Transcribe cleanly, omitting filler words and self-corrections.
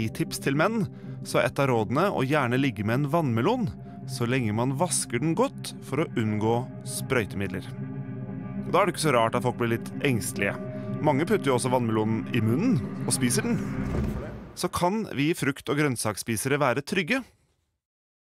allergitips til menn, så er et av rådene å gjerne ligge med en vannmelon, så lenge man vasker den godt for å unngå sprøytemidler. Da er det ikke så rart at folk blir litt engstelige. Mange putter jo også vannmelonen i munnen og spiser den. Så kan vi frukt- og grønnsaksspisere være trygge?